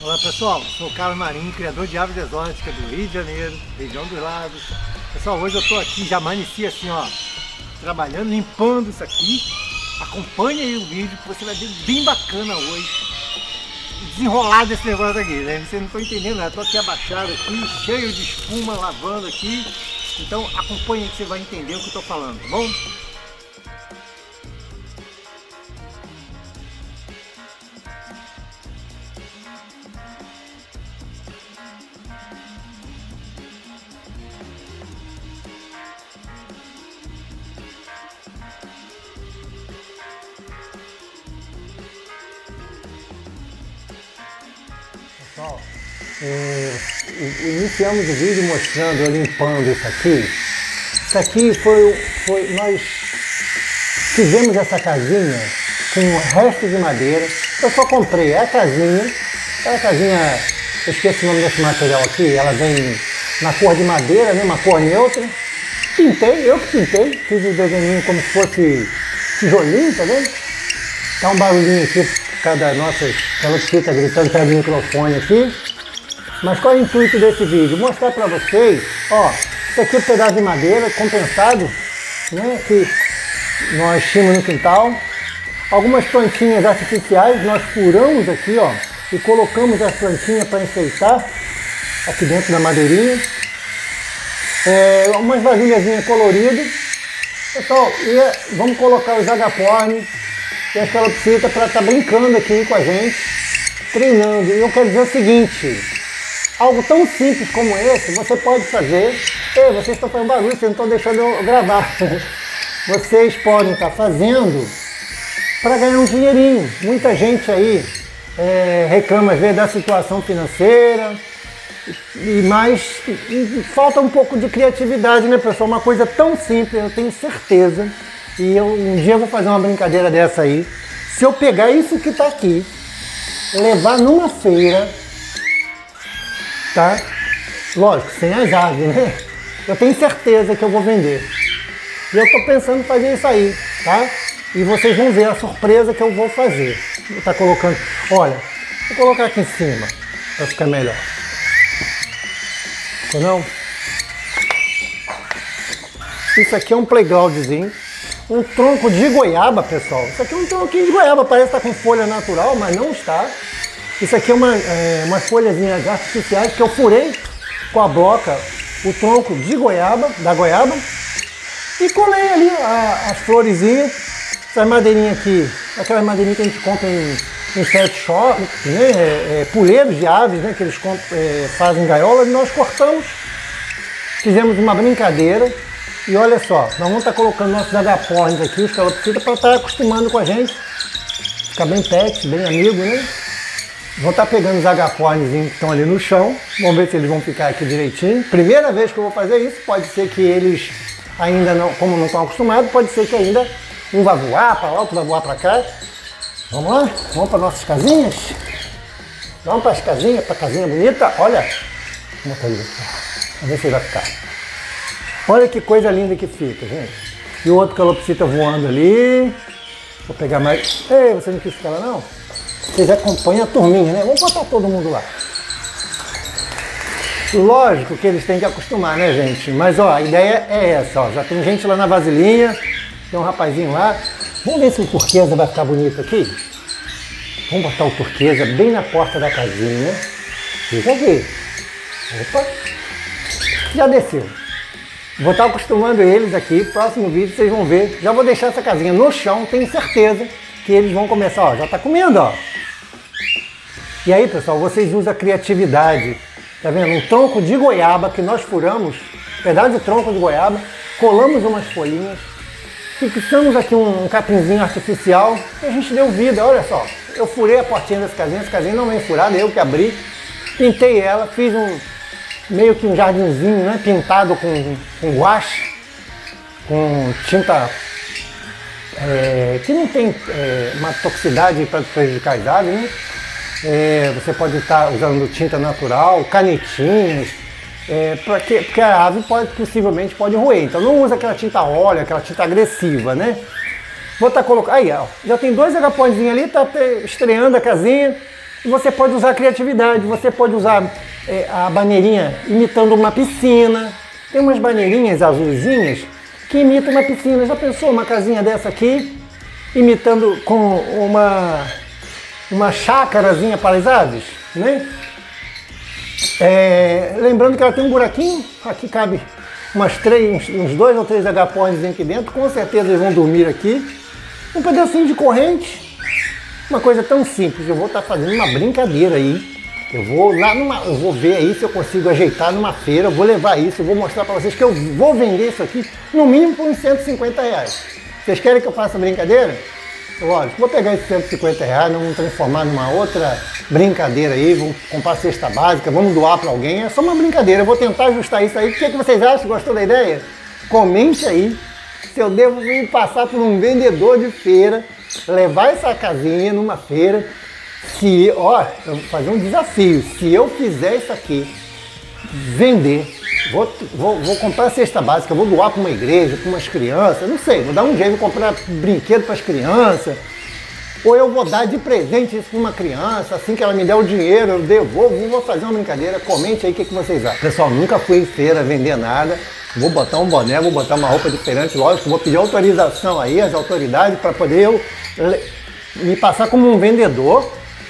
Olá pessoal, sou o Carlos Marinho, criador de aves exóticas do Rio de Janeiro, região dos lagos. Pessoal, hoje eu estou aqui, já amanheci assim ó, trabalhando, limpando isso aqui. Acompanhe aí o vídeo que você vai ver bem bacana hoje. Desenrolado esse negócio aqui, né? Vocês não estão entendendo nada, estou aqui abaixado aqui, cheio de espuma, lavando aqui. Então acompanhe aí que você vai entender o que eu estou falando, tá bom? Pessoal, iniciamos o vídeo mostrando eu limpando isso aqui. Isso aqui nós fizemos essa casinha com resto de madeira. Eu só comprei a casinha, eu esqueci o nome desse material aqui, ela vem na cor de madeira, né, uma cor neutra. Pintei, eu que pintei, fiz o desenho como se fosse tijolinho, tá vendo? Tá um barulhinho aqui por causa da nossa calopsita gritando perto do microfone aqui. Mas qual é o intuito desse vídeo? Mostrar para vocês, ó, isso aqui é um pedaço de madeira compensado, né, que nós tínhamos no quintal. Algumas plantinhas artificiais nós furamos aqui, ó, e colocamos as plantinhas para enfeitar aqui dentro da madeirinha. Umas vasilhazinhas coloridas. Pessoal, vamos colocar os agapornis e as calopsitas para estar brincando aqui com a gente, treinando. E eu quero dizer o seguinte, algo tão simples como esse, você pode fazer. Ei, vocês estão fazendo barulho, vocês não estão deixando eu gravar. Vocês podem estar fazendo para ganhar um dinheirinho. Muita gente aí reclama às vezes da situação financeira, mas falta um pouco de criatividade, né, pessoal? Uma coisa tão simples, eu tenho certeza. E um dia eu vou fazer uma brincadeira dessa aí. Se eu pegar isso que está aqui, levar numa feira, tá? Lógico, sem as aves, né? Eu tenho certeza que eu vou vender. E eu tô pensando em fazer isso aí, tá? E vocês vão ver a surpresa que eu vou fazer. Vou estar colocando, olha, vou colocar aqui em cima, para ficar melhor. Ficou não? Isso aqui é um playgroundzinho. Um tronco de goiaba, pessoal. Isso aqui é um tronquinho de goiaba, parece estar com folha natural, mas não está. Isso aqui é umas folhazinhas artificiais que eu furei com a bloca o tronco de goiaba, da goiaba, e colei ali as florezinhas. Essas madeirinhas aqui, aquelas madeirinhas que a gente compra em pet shop, né, puleiros de aves, né, que eles fazem gaiolas, e nós cortamos, fizemos uma brincadeira. E olha só, nós vamos estar colocando nossos agapornis aqui, os calopsitas, para estar acostumando com a gente. Ficar bem pet, bem amigo, né? Vou estar pegando os agapornis que estão ali no chão. Vamos ver se eles vão ficar aqui direitinho. Primeira vez que eu vou fazer isso, pode ser que eles ainda não, como não estão acostumados, pode ser que ainda um vai voar para lá, outro vai voar para cá. Vamos lá? Vamos para nossas casinhas? Vamos para as casinhas, para a casinha bonita. Olha, vamos botar ali. Vamos ver se vai ficar. Olha que coisa linda que fica, gente. E o outro calopsita voando ali. Vou pegar mais. Ei, você não quis ficar lá não? Vocês acompanham a turminha, né? Vamos botar todo mundo lá. Lógico que eles têm que acostumar, né, gente? Mas, ó, a ideia é essa, ó. Já tem gente lá na vasilhinha. Tem um rapazinho lá. Vamos ver se o turquesa vai ficar bonito aqui? Vamos botar o turquesa bem na porta da casinha. Fica aqui. Opa. Já desceu. Vou estar acostumando eles aqui, próximo vídeo vocês vão ver. Já vou deixar essa casinha no chão, tenho certeza que eles vão começar, ó, já tá comendo, ó. E aí, pessoal, vocês usam a criatividade. Tá vendo? Um tronco de goiaba que nós furamos, pedaço de tronco de goiaba, colamos umas folhinhas, fixamos aqui um capinzinho artificial e a gente deu vida, olha só. Eu furei a portinha dessa casinha, essa casinha não vem furada, eu que abri, pintei ela, fiz meio que um jardinzinho, né, pintado com guache, com tinta que não tem uma toxicidade para prejudicar as aves, né? Você pode estar usando tinta natural, canetinhas, porque a ave possivelmente pode roer, então não usa aquela tinta óleo, aquela tinta agressiva, né? Vou estar colocando, aí ó, já tem dois agaporzinhos ali, tá estreando a casinha. E você pode usar a criatividade, você pode usar a baneirinha imitando uma piscina. Tem umas baneirinhas azulzinhas que imitam uma piscina. Já pensou uma casinha dessa aqui, imitando com uma chácarazinha para as aves, né? Lembrando que ela tem um buraquinho, aqui cabe uns 2 ou 3 agapornis aqui dentro, com certeza eles vão dormir aqui. Um pedacinho de corrente, uma coisa tão simples. Eu vou estar fazendo uma brincadeira aí. Eu vou ver aí se eu consigo ajeitar numa feira, eu vou levar isso, eu vou mostrar para vocês que eu vou vender isso aqui no mínimo por uns 150 reais. Vocês querem que eu faça brincadeira? Lógico, vou pegar esses 150 reais, vamos transformar numa outra brincadeira aí, vamos comprar cesta básica, vamos doar para alguém, é só uma brincadeira, eu vou tentar ajustar isso aí. O que vocês acham? Gostou da ideia? Comente aí se eu devo me passar por um vendedor de feira, levar essa casinha numa feira, eu vou fazer um desafio, se eu fizer isso aqui, vender, vou comprar cesta básica, vou doar para uma igreja, para umas crianças, não sei, vou dar um jeito, vou comprar brinquedo para as crianças, ou eu vou dar de presente isso para uma criança, assim que ela me der o dinheiro, eu devolvo, vou fazer uma brincadeira. Comente aí o que vocês acham. Pessoal, nunca fui em feira vender nada, vou botar um boné, vou botar uma roupa diferente, lógico, vou pedir autorização aí às autoridades para poder eu me passar como um vendedor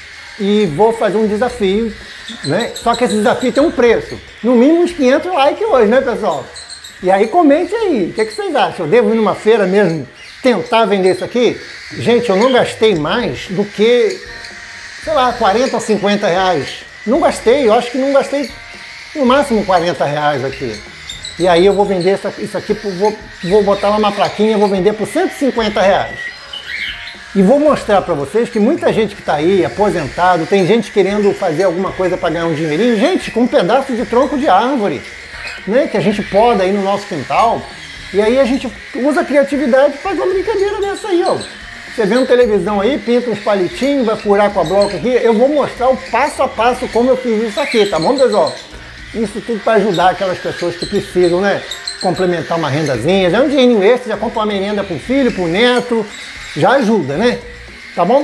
e vou fazer um desafio, né? Só que esse desafio tem um preço, no mínimo uns 500 likes hoje, né, pessoal? E aí comente aí, o que vocês acham? Eu devo ir numa feira mesmo tentar vender isso aqui? Gente, eu não gastei mais do que, sei lá, 40 ou 50 reais. Não gastei, eu acho que não gastei no máximo 40 reais aqui. E aí eu vou vender isso aqui, vou botar lá uma plaquinha, vou vender por 150 reais. E vou mostrar para vocês que muita gente que está aí, aposentado, tem gente querendo fazer alguma coisa para ganhar um dinheirinho. Gente, com um pedaço de tronco de árvore, né, que a gente poda aí no nosso quintal. E aí a gente usa a criatividade para fazer uma brincadeira dessa aí, ó. Você vendo televisão aí, pinta uns palitinhos, vai furar com a bloco aqui. Eu vou mostrar o passo a passo como eu fiz isso aqui, tá bom, pessoal? Isso tudo para ajudar aquelas pessoas que precisam, né? Complementar uma rendazinha, já é um dinheirinho extra, já compra uma merenda pro filho, pro neto, já ajuda, né? Tá bom?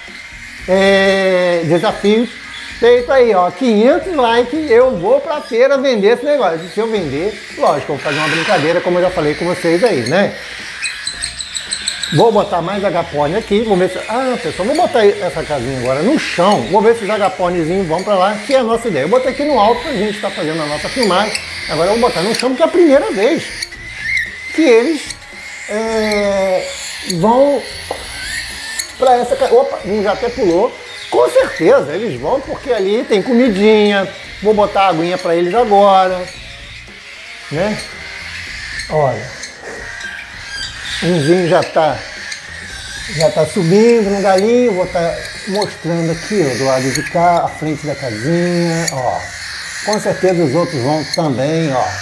Desafio feito aí, ó, 500 likes, eu vou pra feira vender esse negócio. Se eu vender, lógico, eu vou fazer uma brincadeira, como eu já falei com vocês aí, né? Vou botar mais agapornis aqui, vamos ver se... pessoal, vou botar essa casinha agora no chão, vou ver se os agapornizinhos vão pra lá, que é a nossa ideia. Eu botei aqui no alto, a gente tá fazendo a nossa filmagem, agora eu vou botar no chão, porque é a primeira vez que eles vão pra essa... Opa, um já até pulou. Com certeza, eles vão, porque ali tem comidinha, vou botar a aguinha pra eles agora, né? Olha... Umzinho já tá subindo no galinho, vou estar mostrando aqui, ó, do lado de cá, a frente da casinha, ó. Com certeza os outros vão também, ó.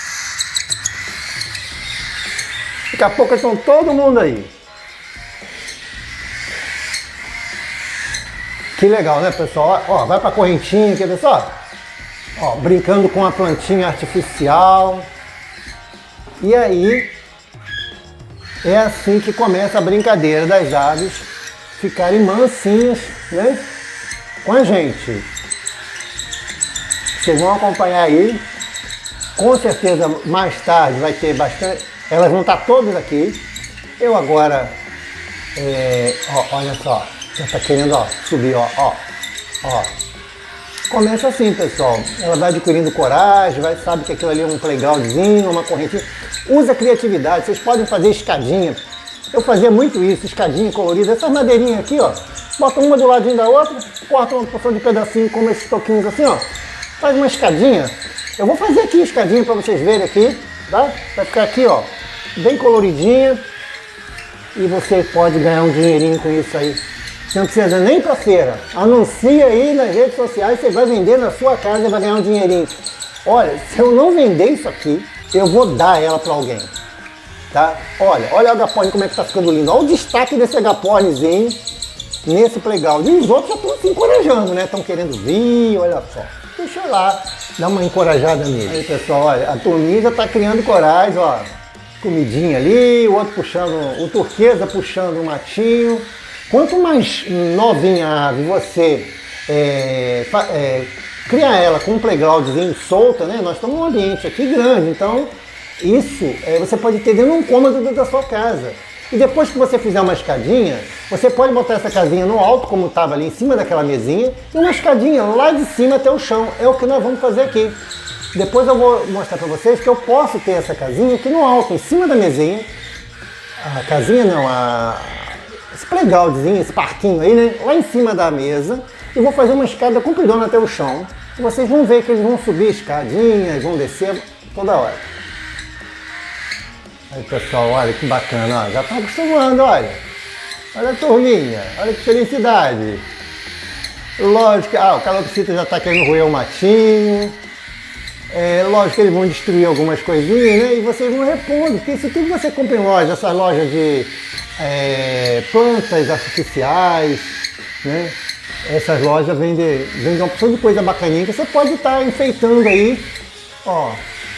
Daqui a pouco estão todo mundo aí. Que legal, né, pessoal? Ó, vai pra correntinha aqui, pessoal. Ó, brincando com a plantinha artificial. E aí... é assim que começa a brincadeira das aves ficarem mansinhas, né, com a gente. Vocês vão acompanhar aí. Com certeza mais tarde vai ter bastante. Elas vão estar todas aqui. Eu agora, olha só, já está querendo, ó, subir, ó. Começa assim, pessoal. Ela vai adquirindo coragem, sabe que aquilo ali é um playgroundzinho, uma correntinha. Usa criatividade, vocês podem fazer escadinha. Eu fazia muito isso, escadinha colorida. Essas madeirinhas aqui, ó, bota uma do ladinho da outra, corta uma porção de pedacinho, como esses toquinhos assim, ó. Faz uma escadinha. Eu vou fazer aqui a escadinha para vocês verem aqui, tá? Vai ficar aqui, ó, bem coloridinha. E você pode ganhar um dinheirinho com isso aí. Você não precisa nem para feira. Anuncia aí nas redes sociais, você vai vender na sua casa e vai ganhar um dinheirinho. Olha, se eu não vender isso aqui, eu vou dar ela para alguém, tá? Olha o agaporni como é que tá ficando lindo. Olha o destaque desse agapornizinho nesse playground. E os outros já estão se encorajando, né? Estão querendo vir, olha só. Deixa eu lá dar uma encorajada nele. Aí, pessoal, olha, a turminha já tá criando coragem, ó. Comidinha ali, o outro puxando, o turquesa puxando o matinho. Quanto mais novinha a ave você criar ela com um playgroundzinho solta, né? Nós estamos num ambiente aqui grande, então isso você pode ter dentro de um cômodo da sua casa. E depois que você fizer uma escadinha, você pode botar essa casinha no alto, como estava ali em cima daquela mesinha, e uma escadinha lá de cima até o chão. É o que nós vamos fazer aqui. Depois eu vou mostrar para vocês que eu posso ter essa casinha aqui no alto, em cima da mesinha. A casinha não, esse playgroundzinho, esse parquinho aí, né? Lá em cima da mesa. E vou fazer uma escada compridona até o chão. E vocês vão ver que eles vão subir escadinhas, vão descer toda hora. Aí pessoal, olha que bacana, ó, já tá acostumando, olha. Olha a turminha, olha que felicidade. Lógico que o calopsita já tá querendo roer o matinho. Lógico que eles vão destruir algumas coisinhas, né? E vocês vão repondo, porque isso tudo você compra em loja, essas lojas de plantas artificiais, né? Essas lojas vendem uma opção de coisa bacaninha que você pode estar enfeitando aí, ó.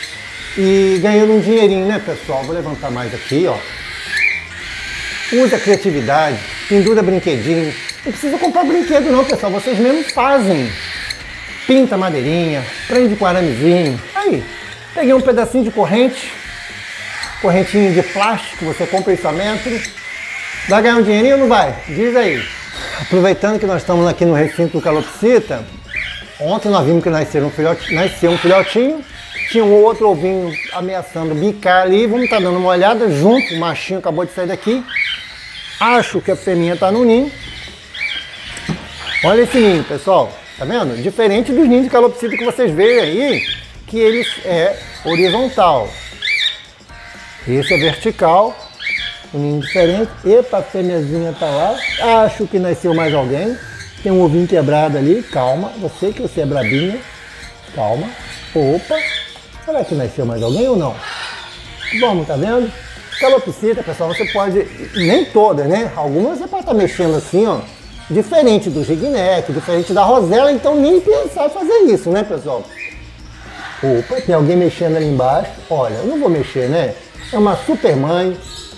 E ganhando um dinheirinho, né, pessoal? Vou levantar mais aqui, ó. Usa a criatividade, pendura brinquedinho. Não precisa comprar brinquedo não, pessoal. Vocês mesmos fazem. Pinta madeirinha, prende com aramezinho. Aí, peguei um pedacinho de correntinho de plástico, você compra isso a metro. Vai ganhar um dinheirinho ou não vai? Diz aí. Aproveitando que nós estamos aqui no recinto do calopsita, ontem nós vimos que nasceu um filhotinho. Tinha um outro ovinho ameaçando bicar ali, vamos estar dando uma olhada junto, o machinho acabou de sair daqui. Acho que a fêmea está no ninho. Olha esse ninho, pessoal, tá vendo? Diferente dos ninhos de calopsita que vocês veem aí, que eles horizontal. Esse é vertical, um ninho diferente. Epa, a fêmeazinha tá lá. Acho que nasceu mais alguém. Tem um ovinho quebrado ali, calma, você é brabinha, calma. Opa! Será que nasceu mais alguém ou não? Vamos, tá vendo? Calopsita, pessoal, você pode, nem todas, né? Algumas você pode estar mexendo assim, ó, diferente do ringneck, diferente da rosela, então nem pensar em fazer isso, né, pessoal? Opa, tem alguém mexendo ali embaixo. Olha, eu não vou mexer, né? É uma super mãe.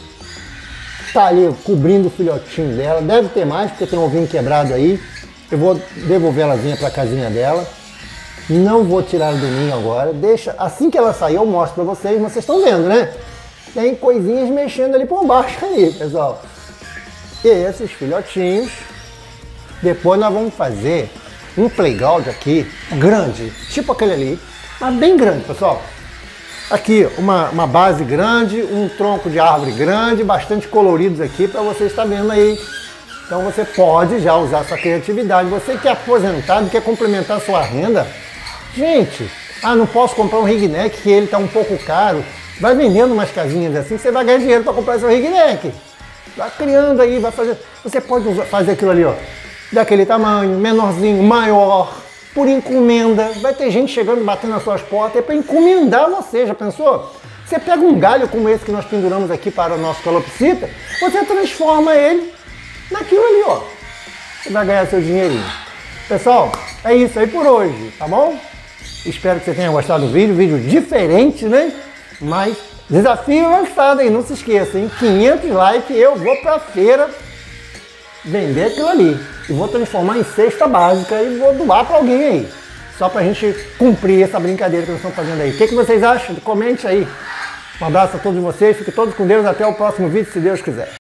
Tá ali cobrindo o filhotinho dela. Deve ter mais, porque tem um ovinho quebrado aí. Eu vou devolver elazinha pra casinha dela. Não vou tirar do ninho agora, deixa, assim que ela sair eu mostro pra vocês, mas vocês estão vendo, né? Tem coisinhas mexendo ali por baixo aí, pessoal. E esses filhotinhos, depois nós vamos fazer um playground aqui, grande, tipo aquele ali, mas bem grande, pessoal. Aqui, uma base grande, um tronco de árvore grande, bastante coloridos aqui para você estar vendo aí. Então você pode já usar sua criatividade. Você que é aposentado, quer complementar a sua renda, gente, não posso comprar um ringneck que ele está um pouco caro. Vai vendendo umas casinhas assim, você vai ganhar dinheiro para comprar seu ringneck. Vai criando aí, vai fazer. Você pode fazer aquilo ali, ó, daquele tamanho, menorzinho, maior, por encomenda. Vai ter gente chegando, batendo nas suas portas, é para encomendar você, já pensou? Você pega um galho como esse que nós penduramos aqui para o nosso calopsita, você transforma ele naquilo ali, ó. Você vai ganhar seu dinheirinho. Pessoal, é isso aí por hoje, tá bom? Espero que você tenha gostado do vídeo diferente, né? Mas desafio lançado aí, não se esqueça, hein? 500 likes, eu vou pra feira vender aquilo ali. E vou transformar em cesta básica e vou doar pra alguém aí. Só pra gente cumprir essa brincadeira que nós estamos fazendo aí. O que vocês acham? Comente aí. Um abraço a todos vocês, fiquem todos com Deus, até o próximo vídeo, se Deus quiser.